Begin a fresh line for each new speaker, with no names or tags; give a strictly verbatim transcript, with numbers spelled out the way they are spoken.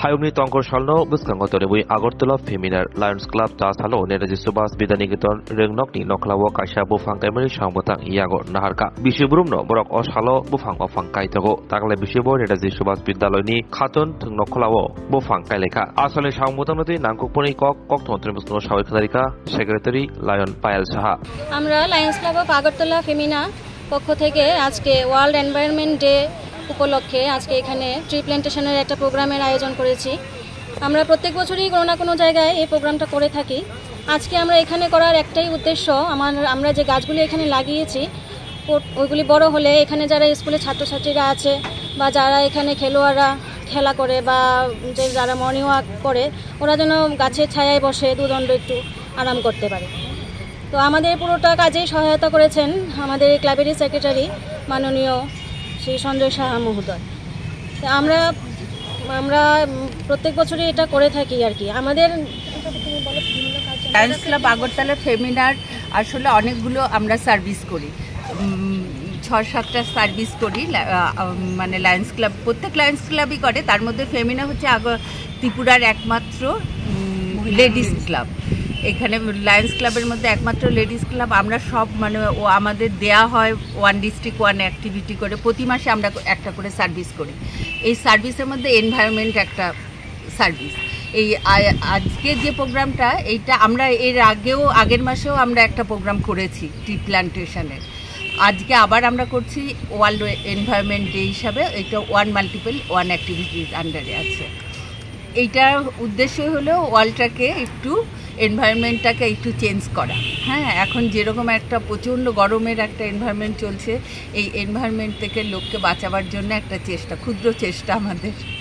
Hayumni Tongkor Shalno, Buskangotori, Agortola, Feminar, Lions Club, Tasalo, Neraji Subas, Bidanigiton, Rengnokni, Noklawo, Kasha, Bufang, Emily, Shambotang, Iago, Naharka, Bishibrumno, Borok Oshalo, Bufang of Fankaitago, Takle Bishibo, Neraji Subas, Bidaloni, Katon, Noklawo, Bufang Kaileka, Asole Shambotanoti, Nankoponi, Kok, Kokton, Tremusno, Shawikarika, Secretary, Lion Pile Saha.
Amra, Lions Club of Agortola, Femina, পক্ষ থেকে আজকে world environment day উপলক্ষে আজকে এখানে tree প্ল্যান্টেশনের একটা প্রোগ্রামের আয়োজন করেছি। আমরা প্রত্যেক বছরই কোনো না কোনো জায়গায় এই প্রোগ্রামটা করে থাকি। আজকে আমরা এখানে করার একটাই উদ্দেশ্য, আমার আমরা যে গাছগুলি এখানে লাগিয়েছি ওইগুলি বড় হলে এখানে যারা স্কুলে ছাত্রছাত্রীরা আছে বা যারা এখানে খেলোয়াড়রা খেলা করে বা যে যারা মর্নিং ওয়াক করে ওরা যেন গাছের ছায়ায় বসে দুদণ্ড একটু আরাম করতে পারে। তো আমাদের পুরোটা কাজেই সহায়তা করেছেন আমাদের এই ক্লাবেরই সেক্রেটারি মাননীয় শ্রী সঞ্জয় সাহা মহোদয়। আমরা আমরা প্রত্যেক বছরই এটা করে থাকি আর কি। আমাদের
লায়ন্স ক্লাব আগরতলা ফেমিনার আসলে অনেকগুলো আমরা সার্ভিস করি, ছয় সাতটা সার্ভিস করি, মানে লায়ন্স ক্লাব প্রত্যেক লায়ন্স ক্লাবই করে। তার মধ্যে ফেমিনা হচ্ছে ত্রিপুরার একমাত্র লেডিস ক্লাব। এখানে লায়ন্স ক্লাবের মধ্যে একমাত্র লেডিস ক্লাব। আমরা সব মানে ও আমাদের দেয়া হয় ওয়ান ডিস্ট্রিক্ট ওয়ান অ্যাক্টিভিটি করে, প্রতি মাসে আমরা একটা করে সার্ভিস করি। এই সার্ভিসের মধ্যে এনভায়রনমেন্ট একটা সার্ভিস। এই আজকে যে প্রোগ্রামটা এইটা আমরা এর আগেও আগের মাসেও আমরা একটা প্রোগ্রাম করেছি ট্রি প্ল্যান্টেশনের। আজকে আবার আমরা করছি ওয়ার্ল্ড এনভায়রনমেন্ট ডে হিসাবে। এটা ওয়ান মাল্টিপল ওয়ান অ্যাক্টিভিটির আন্ডারে আছে। এইটার উদ্দেশ্য হলো ওয়ার্ল্ডটাকে একটু এনভায়রনমেন্টটাকে একটু চেঞ্জ করা। হ্যাঁ, এখন যেরকম একটা প্রচণ্ড গরমের একটা এনভায়রনমেন্ট চলছে, এই এনভায়রনমেন্ট থেকে লোককে বাঁচাবার জন্য একটা চেষ্টা, ক্ষুদ্র চেষ্টা আমাদের।